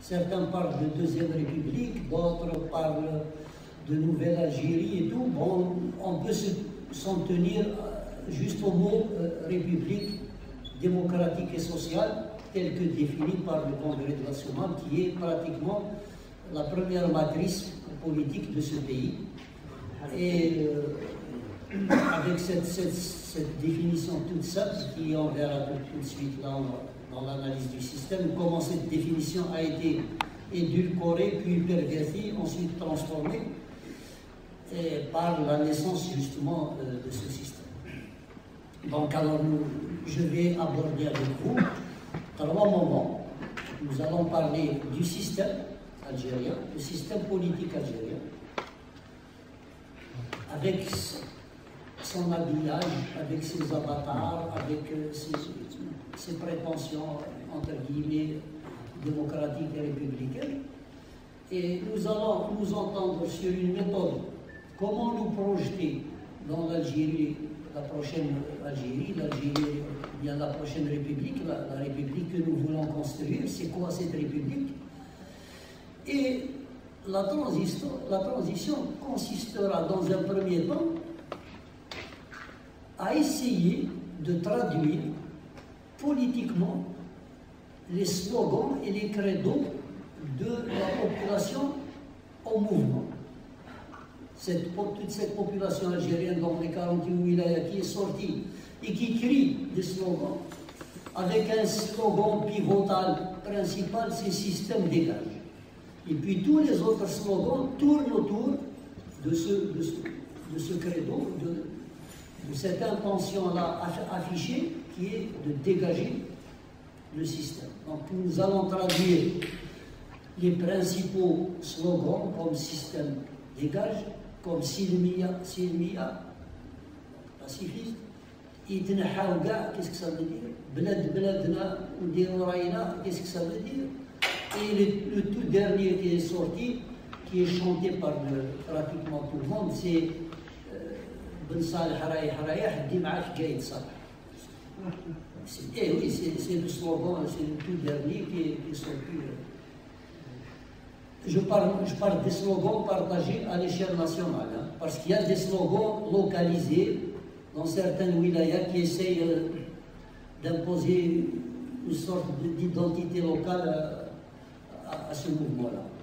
Certains parlent de Deuxième République, d'autres parlent de Nouvelle Algérie et tout. Bon, on peut s'en tenir juste au mot République démocratique et sociale, tel que défini par le Congrès de la Soumane, qui est pratiquement la première matrice politique de ce pays. Et avec cette définition toute simple, qui on verra tout de suite là dans l'analyse du système, comment cette définition a été édulcorée, puis pervertie, ensuite transformée par la naissance justement de ce système. Donc alors je vais aborder avec vous 3 moments. Nous allons parler du système algérien, le système politique algérien, avec son habillage, avec ses avatars, avec ses prétentions, entre guillemets, démocratiques et républicaines. Et nous allons nous entendre sur une méthode, comment nous projeter dans l'Algérie, la prochaine Algérie, bien la prochaine République, la République que nous voulons construire, c'est quoi cette République? Et la transition consistera dans un premier temps à essayer de traduire politiquement les slogans et les credos de la population au mouvement. Toute cette population algérienne dans les 48 wilayas qui est sortie et qui crie des slogans, avec un slogan pivotal principal, c'est système dégage. Et puis tous les autres slogans tournent autour de ce credo, de cette intention-là affichée, qui est de dégager le système. Donc nous allons traduire les principaux slogans comme système dégage, comme Silmia, pacifiste, Itnaha Ouga, qu'est-ce que ça veut dire? Bled Bledna, Oudiroraïna, qu'est-ce que ça veut dire? Et le tout dernier qui est sorti, qui est chanté par pratiquement tout le monde, c'est Ben Saleh Harayah, Dim'af Gaïd Saleh. Et oui, c'est le slogan, c'est le tout dernier qui est sorti. Je parle des slogans partagés à l'échelle nationale, hein, parce qu'il y a des slogans localisés dans certaines wilayas qui essayent d'imposer une sorte d'identité locale à ce mouvement-là.